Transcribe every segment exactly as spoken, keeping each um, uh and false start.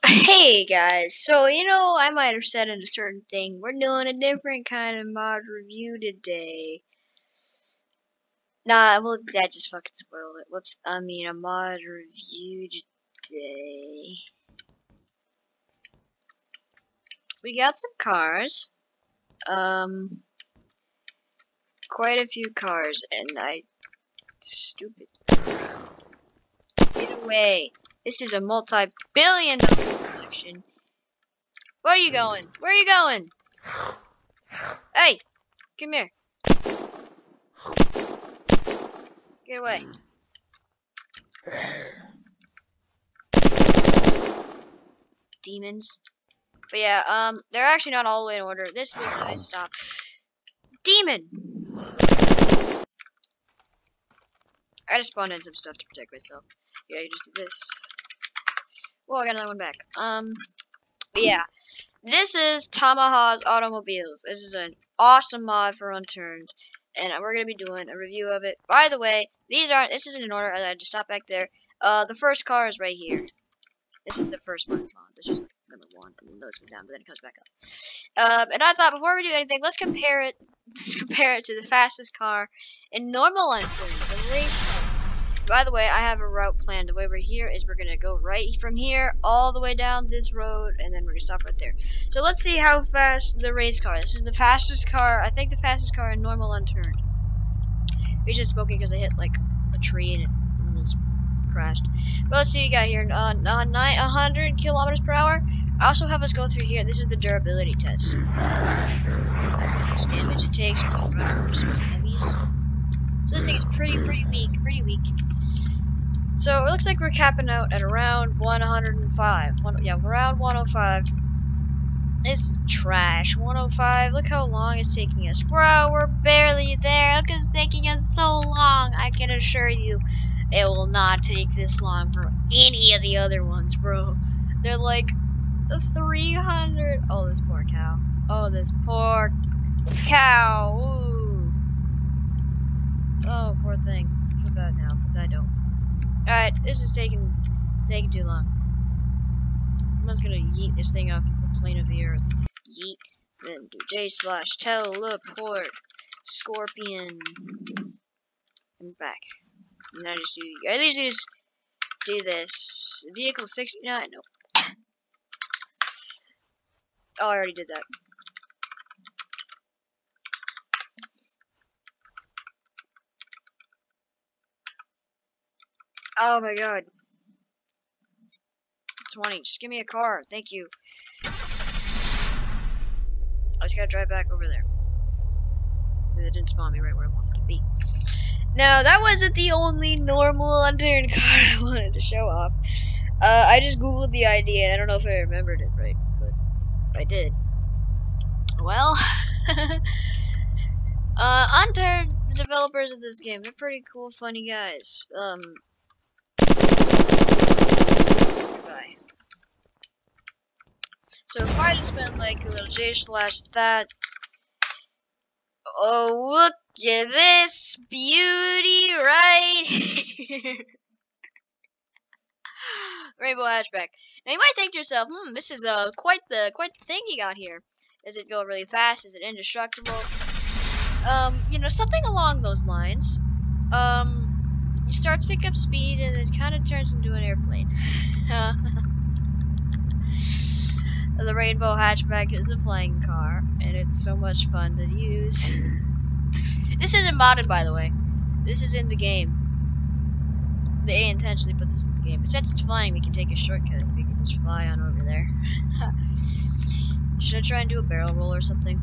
Hey guys, so you know, I might have said in a certain thing, we're doing a different kind of mod review today. Nah, well, that just fucking spoiled it. Whoops, I mean a mod review today. We got some cars, um, quite a few cars, and I, stupid, get away. This is a multi-billion dollar collection. Where are you going? Where are you going? Hey, come here. Get away. Demons. But yeah, um, they're actually not all the way in order. This was how I stop. Demon! I just spawned in some stuff to protect myself. Yeah, you just do this. Whoa, I got another one back. Um, but yeah. This is Tamaha's Automobiles. This is an awesome mod for Unturned. And we're going to be doing a review of it. By the way, these aren't, this isn't in order. I just stopped back there. Uh, the first car is right here. This is the first one. This was number one, and then those go down, but then it comes back up. Um, and I thought before we do anything, let's compare it. Let's compare it to the fastest car in normal Unturned, the race car. By the way, I have a route planned. The way we're here is we're gonna go right from here all the way down this road, and then we're gonna stop right there. So let's see how fast the race car. This is the fastest car. I think the fastest car in normal Unturned. We should smoke it because I hit like a tree and it almost crashed. But let's see what you got here. Uh, uh, nine, one hundred kilometers per hour. I also have us go through here. This is the durability test. How much damage it takes when you run over some heavies. So this thing is pretty, pretty weak, pretty weak. So it looks like we're capping out at around one oh five. One, yeah, around one oh five. It's trash. one oh five. Look how long it's taking us, bro. We're barely there. Look, it's taking us so long. I can assure you, it will not take this long for any of the other ones, bro. They're like three hundred. Oh, this poor cow. Oh, this poor cow. Ooh. Oh, poor thing. I feel bad now, but I don't. Alright, this is taking taking too long. I'm just gonna yeet this thing off the plane of the earth. Yeet. Then do J slash teleport. Scorpion. And back. And I just do I usually just do this. Vehicle sixty-nine. No. Oh, I already did that. Oh my god. twenty. Just give me a car. Thank you. I just gotta drive back over there. It didn't spawn me right where I wanted to be. Now, that wasn't the only normal Unturned car I wanted to show off. Uh, I just googled the idea, and I don't know if I remembered it right, but if I did. Well, uh, Unturned, the developers of this game, they're pretty cool, funny guys. Um, goodbye. So if I just spent like a little J slash that. Oh, look at this beauty right here. Rainbow hatchback. Now you might think to yourself, hmm, this is uh quite the quite the thing you got here. Does it go really fast? Is it indestructible? Um, you know, something along those lines. Um, you start to pick up speed, and it kind of turns into an airplane. The rainbow hatchback is a flying car, and it's so much fun to use. This isn't modded, by the way. This is in the game. They intentionally put this in the game. But since it's flying, we can take a shortcut. We can just fly on over there. Should I try and do a barrel roll or something?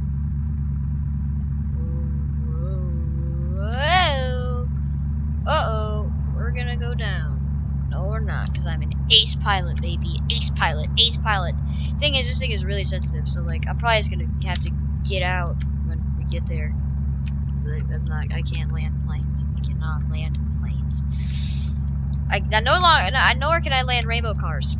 Whoa! Uh-oh. We're gonna go down. No, we're not, because I'm an ace pilot, baby. Ace pilot. Ace pilot. Thing is, this thing is really sensitive, so, like, I'm probably just gonna have to get out when we get there. Because I'm not, I can't land planes. I cannot land planes. I, I no longer, I nowhere can I land rainbow cars.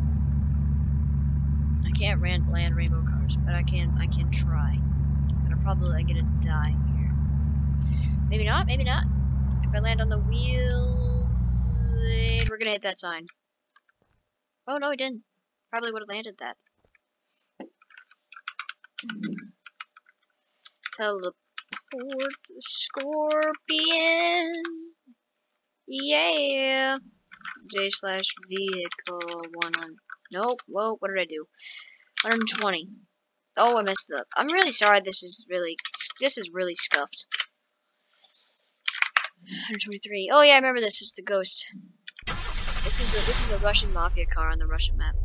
I can't land, land rainbow cars, but I can, I can try. But I'm probably gonna die here. Maybe not, maybe not. If I land on the wheels, we're gonna hit that sign. Oh no, we didn't. Probably would have landed that. Teleport Scorpion. Yeah. J slash vehicle one hundred. Nope. Whoa, what did I do? one hundred twenty. Oh, I messed up. I'm really sorry. This is really, this is really scuffed. one hundred twenty-three. Oh yeah, I remember this. It's the Ghost. This is the this is a Russian mafia car on the Russian map.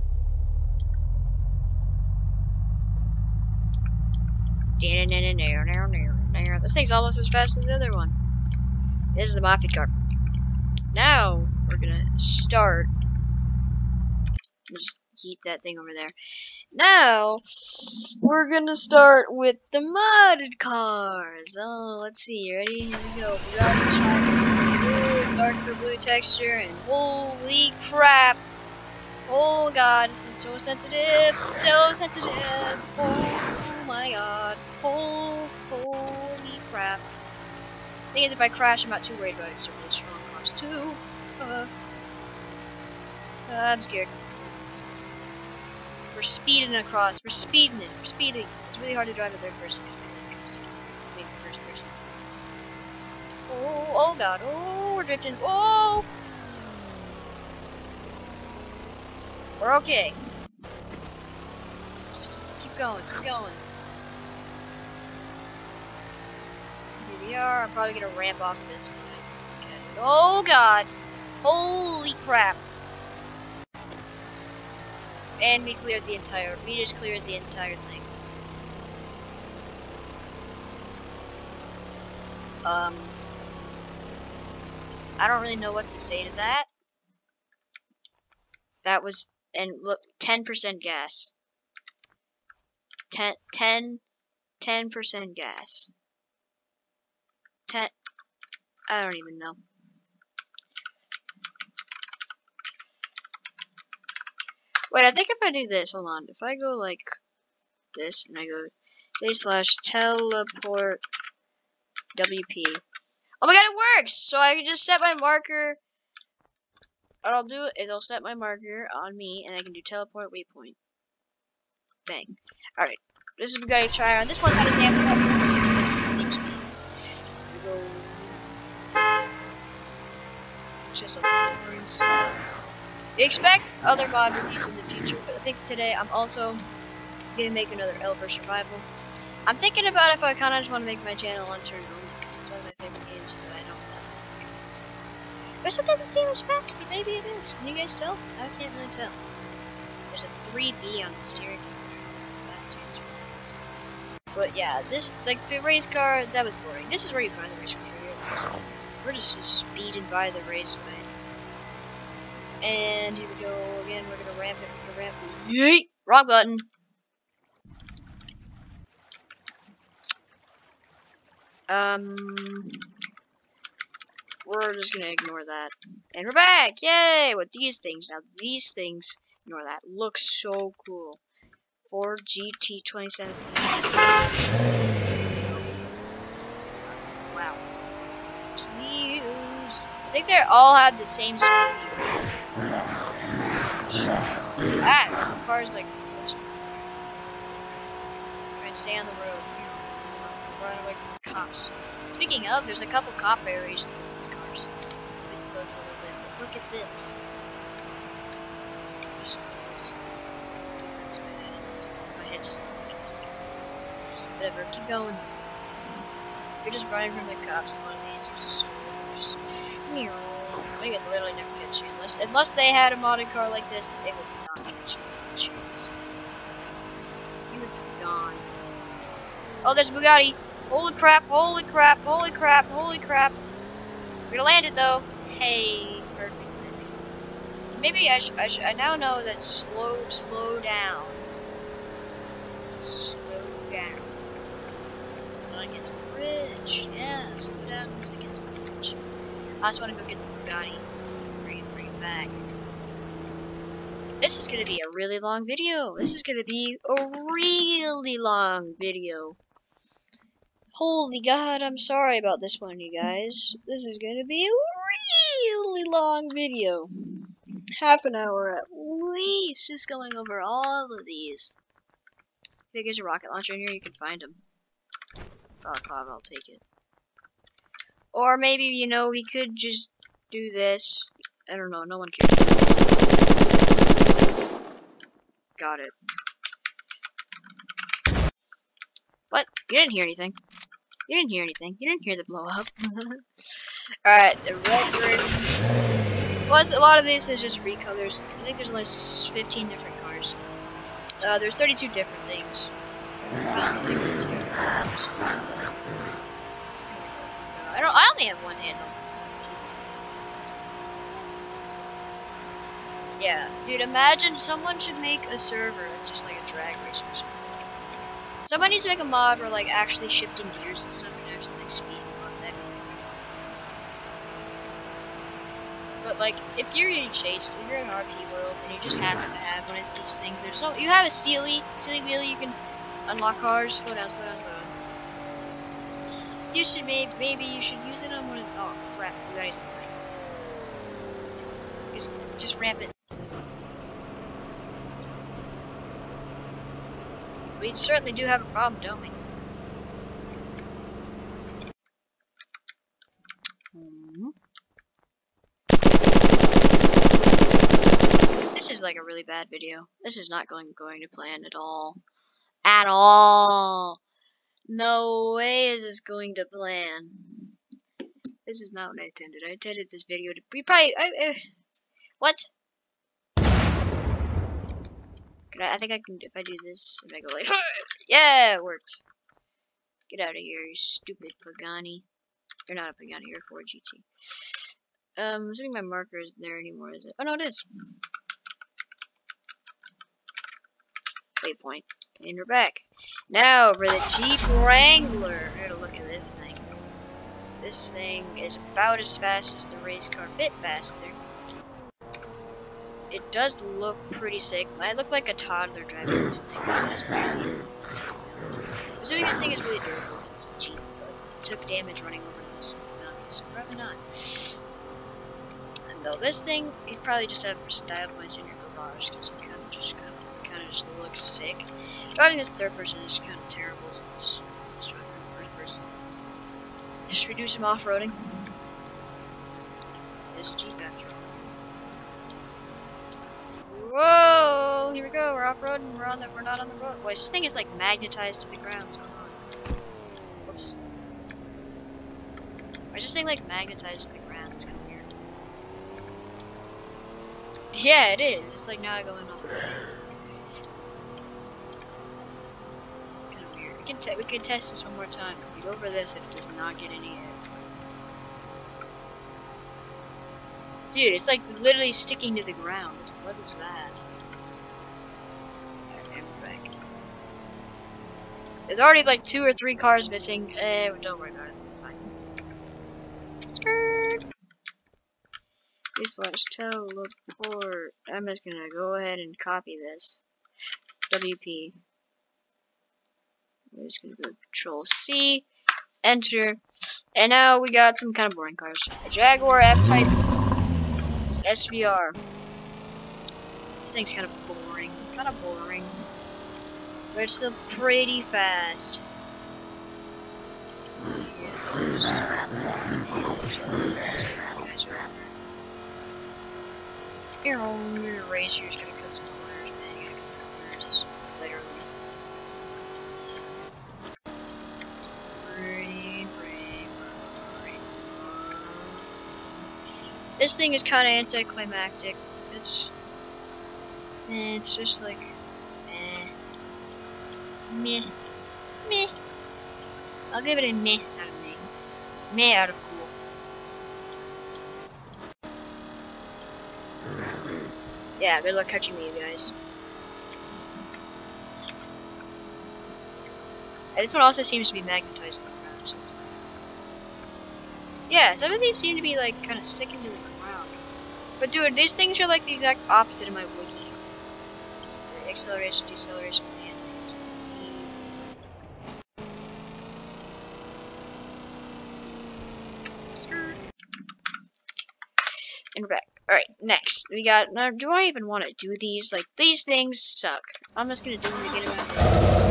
This thing's almost as fast as the other one. This is the mafia car. Now we're gonna start. Just keep that thing over there. Now we're gonna start with the modded cars. Oh, let's see. Ready? Here we go. We got the blue, darker blue texture, and holy crap! Oh god, this is so sensitive, so sensitive. Oh my god. Oh, holy crap. Thing is, if I crash, I'm not too worried about it because they're really strong cars too. Uh, uh, I'm scared. We're speeding across. We're speeding it. We're speeding. It's really hard to drive a third person because my head's kind of sticking through. Maybe first person. Oh, oh god. Oh, we're drifting. Oh! We're okay. Just keep, keep going. Keep going. Here we are. I'm probably gonna ramp off this. Oh god. Holy crap. And we cleared the entire, we just cleared the entire thing. Um, I don't really know what to say to that. That was, and look, ten percent gas. ten, ten, ten percent gas. ten, I don't even know. Wait, I think if I do this, hold on. If I go like this, and I go J slash teleport W P. Oh my god, it works! So I can just set my marker. What I'll do is I'll set my marker on me, and I can do teleport waypoint. Bang. Alright. This is Bugatti Chiron. This one's not as amped up. So it's the same speed. We go. Just other words. We expect other mod reviews in the future, but I think today I'm also gonna make another Elver Survival. I'm thinking about if I kind of just want to make my channel on turn only because it's one of my favorite games that I don't have. But it doesn't seem as fast, but maybe it is. Can you guys tell? I can't really tell. There's a three B on the steering wheel. But yeah, this like the race car that was boring. This is where you find the race car. We're just speeding by the raceway. And here we go again. We're gonna ramp it. We're gonna ramp it. Yeet! Wrong button. Um, we're just gonna ignore that, and we're back. Yay! With these things now. These things. Ignore that. Looks so cool. Ford G T twenty seventeen. Wow. Jeez. I think they all have the same speed. Ah, the car's like this one. Try and stay on the road. Run away from cops. Speaking of, there's a couple cop variations in these cars. We'll get to those in a little bit. But look at this. Just, just, that's my head. My head just whatever. Keep going. You're just running from the cops. One of these, you just, just they could literally never catch you unless unless they had a modded car like this. They would not catch you. Chance. You would be gone. Oh, there's Bugatti. Holy crap! Holy crap! Holy crap! Holy crap! We're gonna land it though. Hey, perfect landing. So maybe I should. I, sh I now know that slow, slow down. Slow down. When I get to the bridge, yeah, slow down once I get to the bridge. I just want to go get the Bugatti, bring it, bring it back. This is gonna be a really long video. This is gonna be a really long video. Holy God, I'm sorry about this one, you guys. This is gonna be a really long video. half an hour at least just going over all of these. I think there's a rocket launcher in here. You can find them. Oh, Clav, I'll take it. Or maybe, you know, we could just do this. I don't know. No one cares. Got it. What? You didn't hear anything. You didn't hear anything. You didn't hear the blow up. Alright, the red version. Plus, a lot of this is just recolors. I think there's only fifteen different cars. Uh, there's thirty-two different things. I don't. I only have one handle. Yeah, dude. Imagine someone should make a server that's just like a drag race or something. Someone needs to make a mod where like actually shifting gears and stuff can actually like speed on that. But like, if you're getting chased, if you're in an R P world and you just happen to have one of these things, there's so you have a steely, steely wheelie, you can unlock cars. Slow down, slow down, slow down. You should maybe maybe you should use it on one of the, oh crap, we gotta use it. Just just ramp it. We certainly do have a problem, don't we? Mm-hmm. This is like a really bad video. This is not going going to plan at all. At all. No way is this going to plan. This is not what I intended. I intended this video to be probably. I, I, what? Can I, I think I can. If I do this, if I go like, yeah, it worked. Get out of here, you stupid Pagani. You're not a Pagani. You're a Ford G T. Um, I'm assuming my marker isn't there anymore, is it? Oh no, it is. Waypoint. And we're back. Now for the Jeep Wrangler. We're gonna look at this thing. This thing is about as fast as the race car, a bit faster. It does look pretty sick. I look like a toddler driving this thing. Assuming this thing is really durable. It's a Jeep, but it took damage running over these zombies, so probably not. And though this thing, you'd probably just have style points in your garage because it kind of just kind of kind of just looks sick. Driving this third person is kind of terrible since this is driving in first person. Just reduce some off-roading. There's a Jeep after all. Whoa! Here we go. We're off-roading. We're on the. We're not on the road. Boy, this thing is like magnetized to the ground. What's going on? Whoops. Why is this thing like magnetized to the ground? It's kind of weird. Yeah, it is. It's like not going off the road. It's kind of weird. We can te we can test this one more time. If we go over this, and it does not get any air. Dude, it's like literally sticking to the ground. What is that? Alright, we're back. There's already like two or three cars missing. Eh, don't worry about it. It's fine. Skirt! Slash teleport. I'm just gonna go ahead and copy this. W P. We're just gonna go Control C. Enter. And now we got some kind of boring cars. A Jaguar F-Type. S V R. This thing's kind of boring. Kind of boring. But it's still pretty fast. Your own racer's gonna cut some corners, man. You gotta cut the corners. Literally. Pretty, pretty, pretty. This thing is kind of anticlimactic. It's, eh, it's just like, eh, meh, meh. I'll give it a meh out of me, meh out of cool. Yeah, good luck catching me, you guys. And this one also seems to be magnetized to the ground, so it's fine. Yeah, some of these seem to be like kind of sticking to the ground. But dude, these things are like the exact opposite of my wiki. Acceleration, deceleration, landings, easy. Skirt. And we're back. Alright, next. We got... Now, do I even want to do these? Like, these things suck. I'm just gonna do them to get them out of the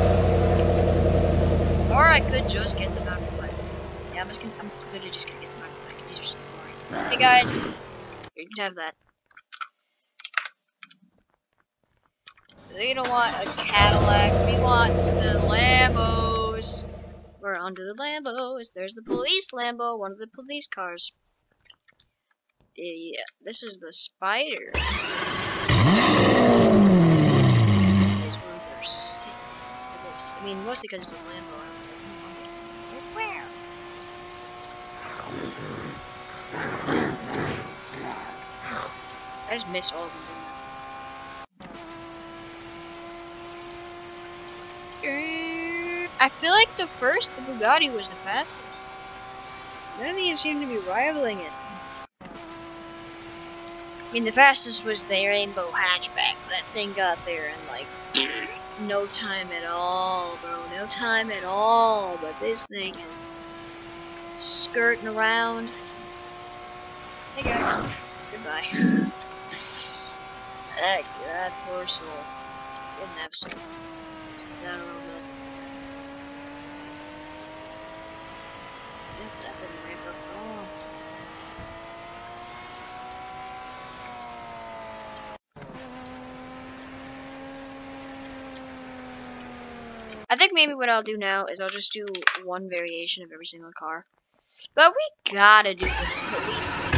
way. Or I could just get them out of the way. Yeah, I'm just gonna... I'm literally just gonna get them out of the way, because these are so boring. Hey, guys. Here, you can have that. They don't want a Cadillac. We want the Lambos. We're onto the Lambos. There's the police Lambo, one of the police cars. Yeah, this is the Spider. These ones are sick. Look at this. I mean, mostly because it's a Lambo. I was like, where? I just missed all of them. I feel like the first, the Bugatti, was the fastest. None of these seem to be rivaling it. I mean, the fastest was the Rainbow Hatchback. That thing got there in like no time at all, bro. No time at all. But this thing is skirting around. Hey guys, goodbye. that that poor soul doesn't have soul. Down a little bit. Yep, that didn't ramp up at all. I think maybe what I'll do now is I'll just do one variation of every single car. But we gotta do the police thing.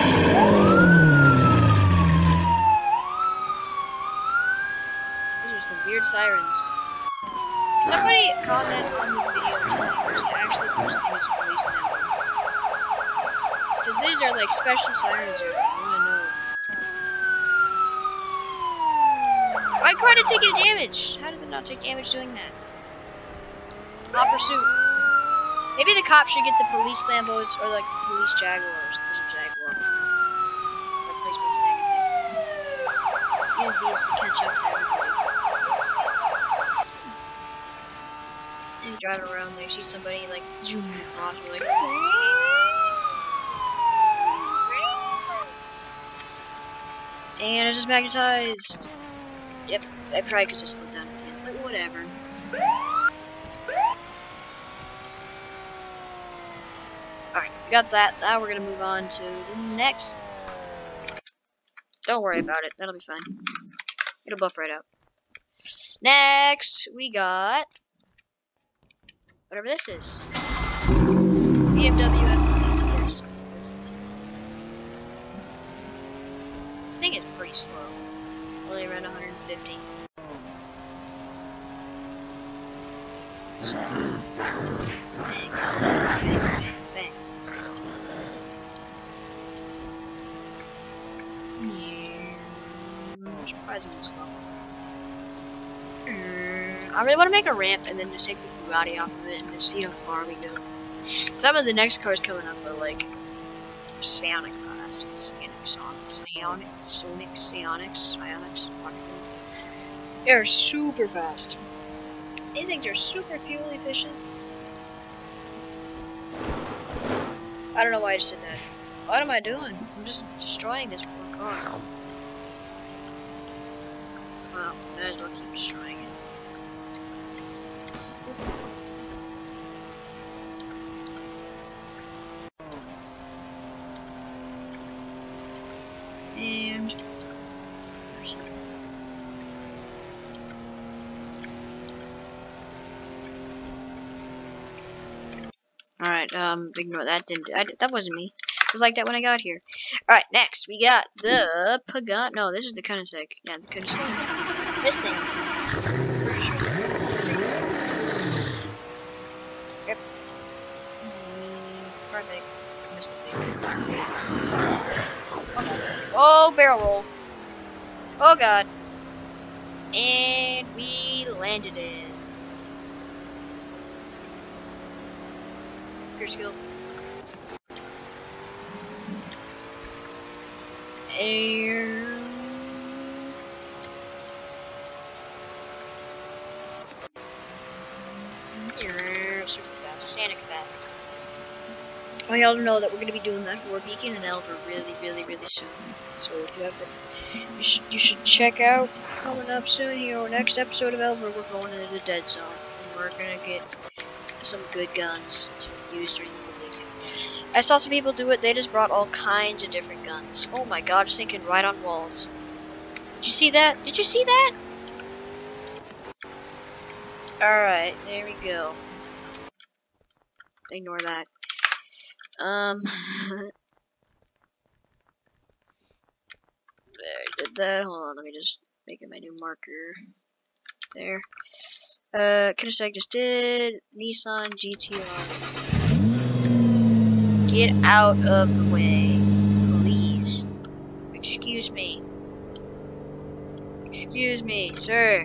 These are some weird sirens. Somebody comment on this video and tell me if there's actually such thing as a police lambo. Because these are like special sirens here. I wanna know. Why quite a ticket of damage? How did they not take damage doing that? Hot pursuit. Maybe the cops should get the police Lambos or like the police Jaguars. There's a Jaguar. Or police Mustang, I think. Use these to catch up to everybody. And you drive around there, see somebody like zooming across, we're like, and it's just magnetized. Yep, I probably could just slow down at the end, but whatever. Alright, we got that. Now we're gonna move on to the next. Don't worry about it, that'll be fine. It'll buff right out. Next, we got whatever this is. B M W M G T S. That's what this is. This thing is pretty slow. Only around one hundred fifty. So, bang, bang, bang, bang. Yeah. Surprisingly slow. I really want to make a ramp and then just take the Bugatti off of it and just see how far we go. Some of the next cars coming up are like Sonic fast. Sonic, Sonic, Sonic, Sonic, Sonic, Sonic. They're super fast. These things are super fuel efficient. I don't know why I just did that. What am I doing? I'm just destroying this poor car. Well, might as well keep destroying it. And alright, um, ignore that. Didn't I, that wasn't me. It was like that when I got here. Alright, next we got the Pagani. No, this is the Koenigsegg. Yeah, the Koenigsegg. This thing. Pretty sure. Yep. Perfect. Missed the thing. Oh, barrel roll. Oh god. And we landed it. Pure skill. And yeah, super fast. Sonic fast. want y'all to know that we're gonna be doing that for Beacon and Elver really, really, really soon. So if you haven't, you should you should check out coming up soon here. Next episode of Elver, we're going into the Dead Zone, and we're gonna get some good guns to use during the Beacon. I saw some people do it. They just brought all kinds of different guns. Oh my god, sinking right on walls. Did you see that? Did you see that? Alright, there we go. Ignore that. Um, there, did that. Hold on, let me just make it my new marker. There. Uh, Kinestag just did. Nissan G T R. Get out of the way, please. Excuse me. Excuse me, sir.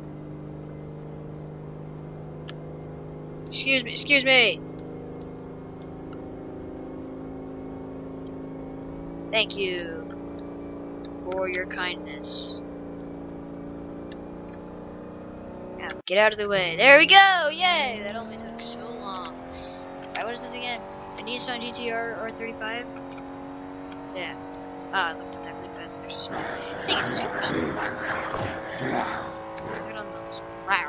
Excuse me, excuse me. Thank you for your kindness. Now, get out of the way. There we go! Yay! That only took so long. Alright, what is this again? A Nissan G T R R thirty-five? Yeah. Ah, I looked at that really fast. Actually, sorry. This thing is super slow. Right on those.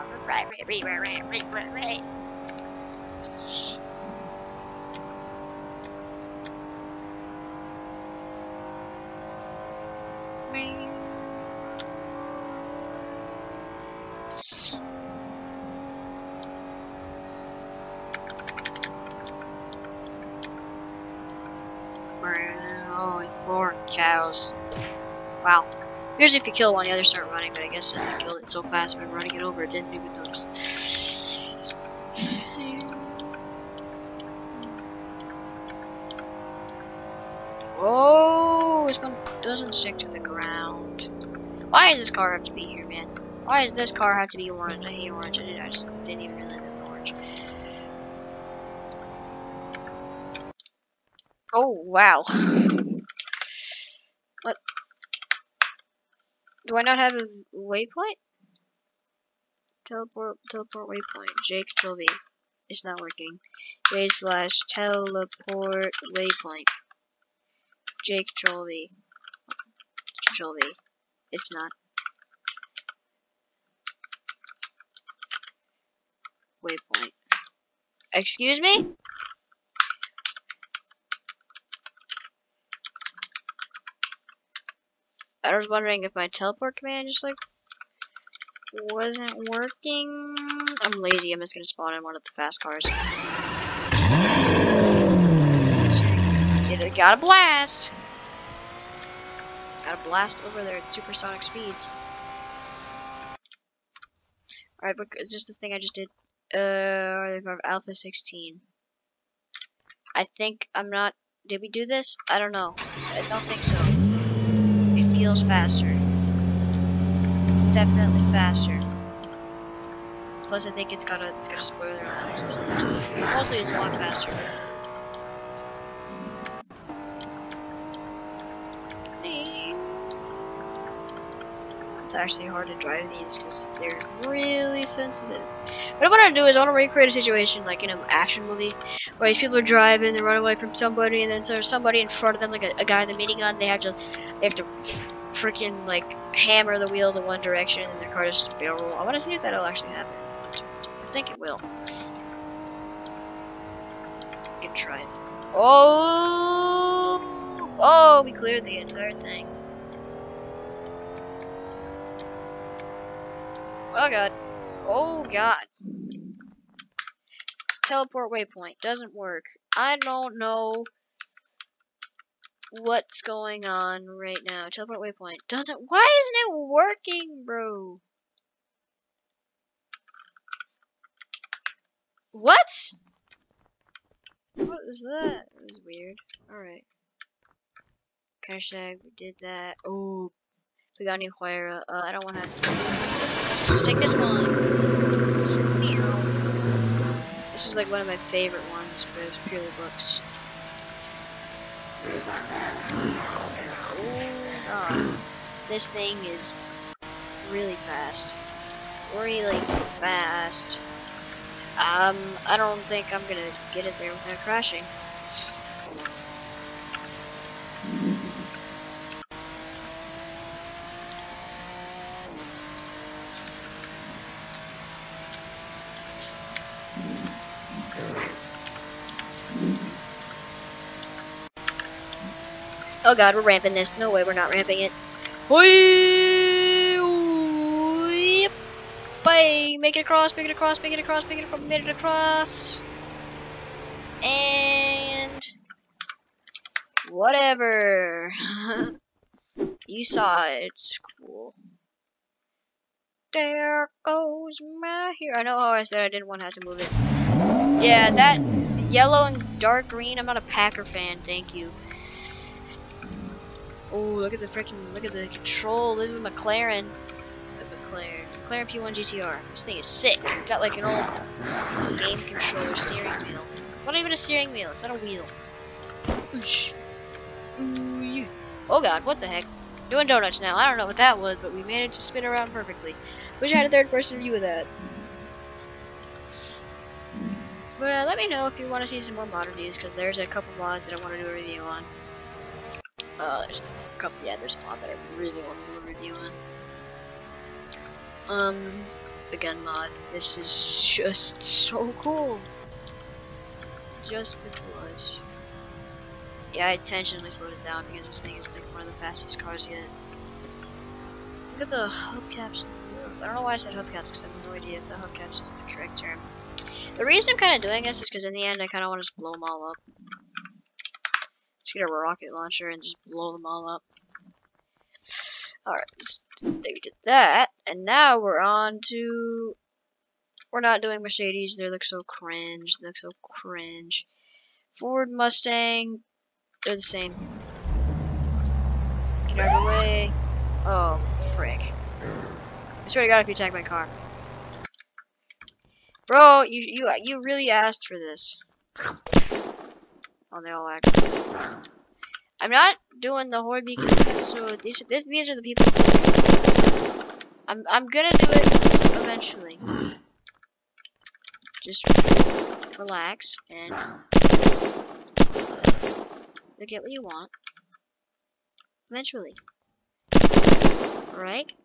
Oh, more cows. Wow. Usually if you kill one, the others start running, but I guess since I killed it so fast when running it over, it didn't even notice. Oh, this one doesn't stick to the ground. Why does this car have to be here, man? Why does this car have to be orange? I hate orange. I, did, I just didn't even really like orange. Oh, wow. What? Do I not have a waypoint? Teleport, teleport waypoint. J control V. It's not working. J slash teleport waypoint. J control V. Control V. It's not. Waypoint. Excuse me? I was wondering if my teleport command just like wasn't working. I'm lazy. I'm just gonna spawn in one of the fast cars. Get it, gotta blast. Gotta blast over there at supersonic speeds. Alright, but it's just this thing I just did. Uh, Alpha sixteen. I think I'm not. Did we do this? I don't know. I don't think so. It feels faster. Definitely faster. Plus, I think it's got a it's got a spoiler on it. Mostly, it's a lot faster. It's actually hard to drive these because they're really sensitive. What I want to do is I want to recreate a situation like in an action movie where these people are driving, they run away from somebody, and then there's somebody in front of them, like a, a guy with a minigun. They have to, they have to freaking like hammer the wheel to one direction, and their car just barrel roll. I want to see if that'll actually happen. I think it will. I can try it. Oh, oh, we cleared the entire thing. Oh god. Oh god. Teleport waypoint doesn't work. I don't know what's going on right now. Teleport waypoint doesn't. Why isn't it working, bro? What? What was that? That was weird. Alright. Hashtag, we did that. Oh. Pagani Huayra. Uh, I don't want to. Let's take this one. This is like one of my favorite ones, but it was purely books. Oh god. This thing is really fast. Really fast. Um, I don't think I'm gonna get it there without crashing. Oh god, we're ramping this. No way, we're not ramping it. Whee! Yep. Bye! Make it across, make it across, make it across, make it across, make it across. And whatever. You saw it. It's cool. There goes my hero. I know how I said I didn't want to have to move it. Yeah, that yellow and dark green. I'm not a Packer fan. Thank you. Oh, look at the freaking, look at the control. This is McLaren. McLaren. McLaren P one G T R. This thing is sick. Got like an old game controller steering wheel. Not even a steering wheel. It's not a wheel. Oosh. Ooh, yeah. Oh god, what the heck? Doing donuts now. I don't know what that was, but we managed to spin around perfectly. Wish I had a third person view of that. But uh, let me know if you want to see some more mod reviews, because there's a couple mods that I want to do a review on. Uh, there's a couple, yeah, there's a mod that I really want to do a review on. Um, the gun mod. This is just so cool. Just the coolest. Yeah, I intentionally slowed it down because this thing is like one of the fastest cars yet. Look at the hubcaps and wheels. I don't know why I said hubcaps because I have no idea if the hubcaps is the correct term. The reason I'm kind of doing this is because in the end I kind of want to just blow them all up. Just get a rocket launcher and just blow them all up. Alright, they did that, and now we're on to... We're not doing Mercedes, they look so cringe, they look so cringe. Ford, Mustang, they're the same. Get out of the way. Oh, frick. I swear to god if you attack my car. Bro, you you you really asked for this. Oh, they all act. I'm not doing the Horde Beacon this episode. These this, these are the people. I'm I'm gonna do it eventually. Just relax and you'll get what you want eventually. Alright?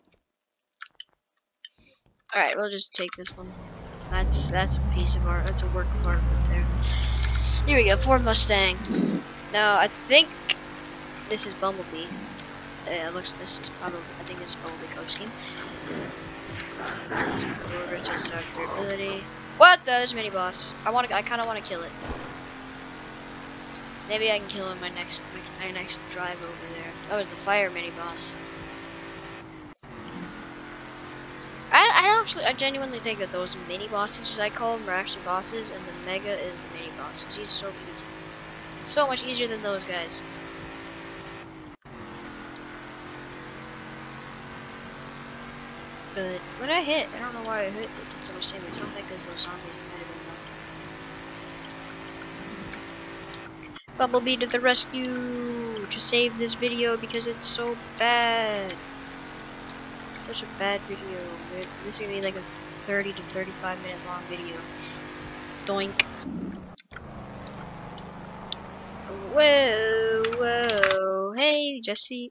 Alright, we'll just take this one. That's that's a piece of art. That's a work of art right there. Here we go, Ford Mustang. Now I think this is Bumblebee. Yeah, it looks. This is probably. I think this is Bumblebee Coach Scheme. Let's go over to start durability. What? The, there's a mini boss. I want to. I kind of want to kill it. Maybe I can kill him my next my next drive over there. That was the fire mini boss. I, I actually, I genuinely think that those mini bosses, as I call them, are actually bosses, and the Mega is the mini boss. Cause he's so easy. It's so much easier than those guys. But when I hit, I don't know why I hit. It did so much damage. I don't think because those zombies might have been though. Bumblebee to the rescue to save this video because it's so bad. Such a bad video. This is gonna be like a thirty to thirty-five minute long video. Doink. Whoa, whoa. Hey, Jesse.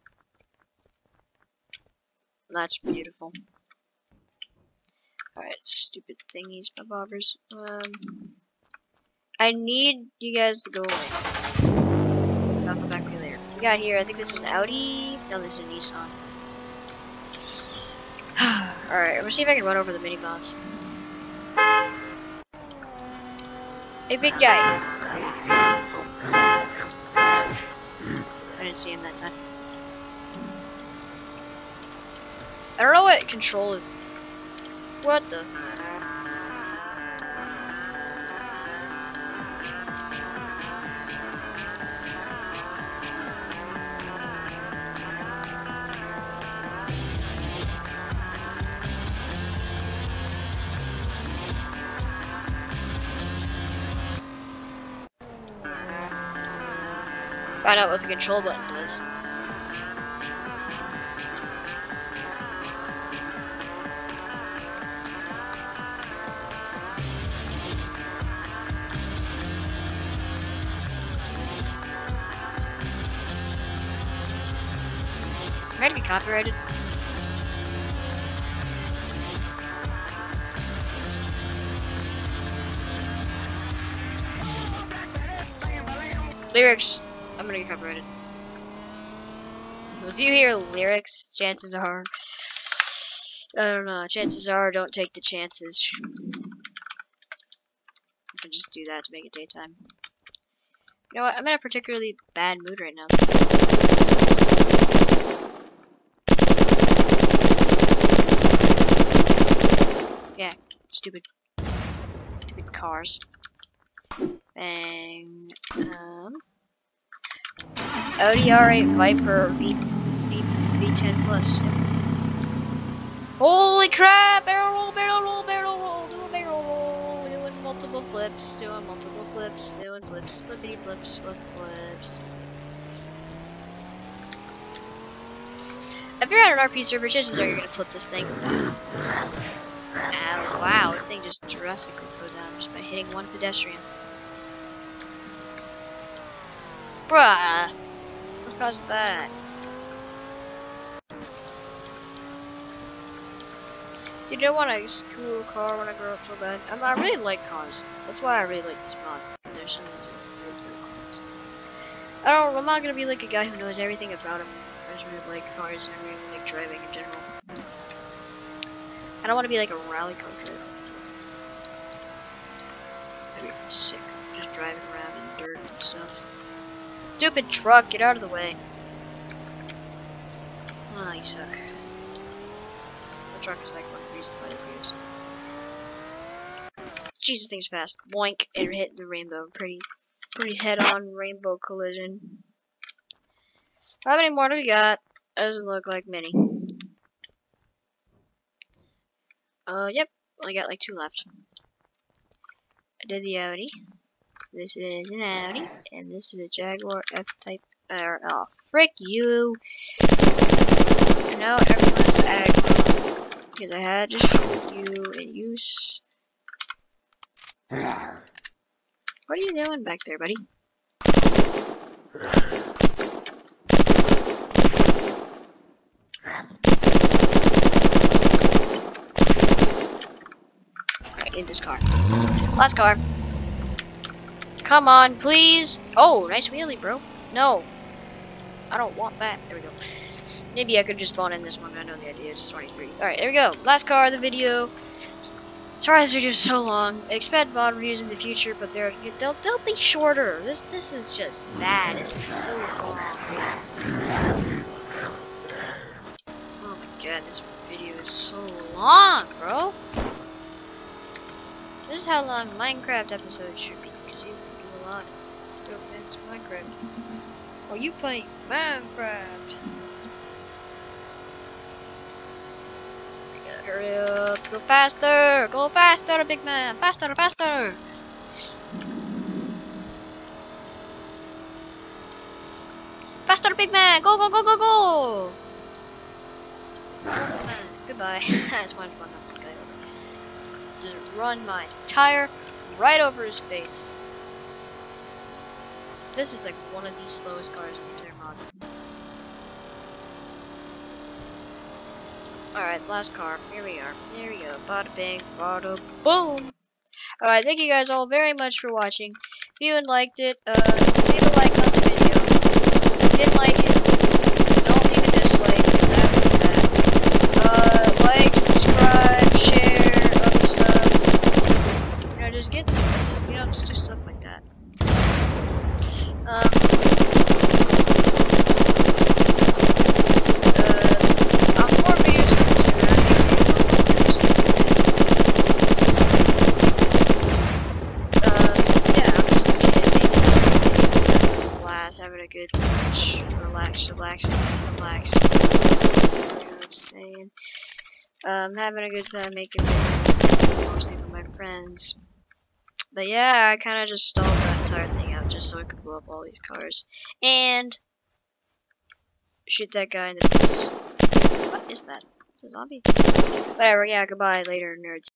That's beautiful. Alright, stupid thingies, my bobbers. Um, I need you guys to go away. I'll come back for you later. We got here, I think this is an Audi. No, this is a Nissan. Alright, I'm gonna see if I can run over the mini boss. Hey, big guy. I didn't see him that time. I don't know what control is. What the? Find out what the control button does. Am I to be copyrighted? Lyrics. I'm gonna get copyrighted. If you hear lyrics, chances are, I don't know, chances are don't take the chances. I can just do that to make it daytime. You know what, I'm in a particularly bad mood right now. Yeah, stupid, stupid cars. Bang. Um, O D R eight Viper V V V10 plus. Holy crap! Barrel roll, barrel roll, barrel roll. Do a barrel roll. Doing multiple flips. Doing multiple flips. Doing flips. Flippity flips. Flip flips. If you're at an R P server, chances are you're gonna flip this thing. Oh, wow, this thing just drastically slowed down just by hitting one pedestrian. Bruh! What caused that? Dude, I want a cool car when I grow up so bad. I, mean, I really like cars. That's why I really like this mod. Because there's some of these really cool cars. I don't, I'm not gonna be like a guy who knows everything about them. I just really like cars and I really like driving in general. I don't want to be like a rally car driver. That'd be sick. Just driving around in dirt and stuff. Stupid truck, get out of the way. Oh, you suck. The truck is like one reason why they're used. Jesus, thing's fast. Boink, it hit the rainbow. Pretty, pretty head-on rainbow collision. How many more do we got? Doesn't look like many. Uh, yep, only got like two left. I did the Audi. This is an Audi, and this is a Jaguar F-Type. Uh, oh, frick you! And now everyone's aggro because I had to shoot you in use. What are you doing back there, buddy? In this car. Last car. Come on, please. Oh, nice wheelie, bro. No. I don't want that. There we go. Maybe I could just spawn in this one. I know the idea. It's twenty-three. Alright, there we go. Last car of the video. Sorry this video is so long. Expect mod reviews in the future, but they're, they'll, they'll be shorter. This this is just bad. This is so long. Oh my god, this video is so long, bro. This is how long Minecraft episodes should be, because you can do a lot of dope ass Minecraft. Oh, you play Minecraft. We gotta hurry up, go faster, go faster, big man, faster, faster. Faster, big man, go, go, go, go, go. Man, goodbye. That's one fun. Just run my tire right over his face. This is like one of the slowest cars in the entire mod. Alright, last car. Here we are. Here we go. Bada bing, bada boom. Alright, thank you guys all very much for watching. If you liked it, uh, leave a like on the video. If you didn't like it, don't leave a dislike, because that would be bad. Uh, like, subscribe, share. Stuff. You know, just get, just, you know, just do stuff like that. Um, uh, um, more videos on Instagram. Um, yeah, I'm just a kid making having class, having a good time, relax, relax, relax. That's what I'm saying. Um, having a good time making videos, mostly with my friends. But yeah, I kind of just stalled that entire thing out just so I could blow up all these cars. And shoot that guy in the face. What is that? It's a zombie? Whatever, yeah, goodbye later, nerds.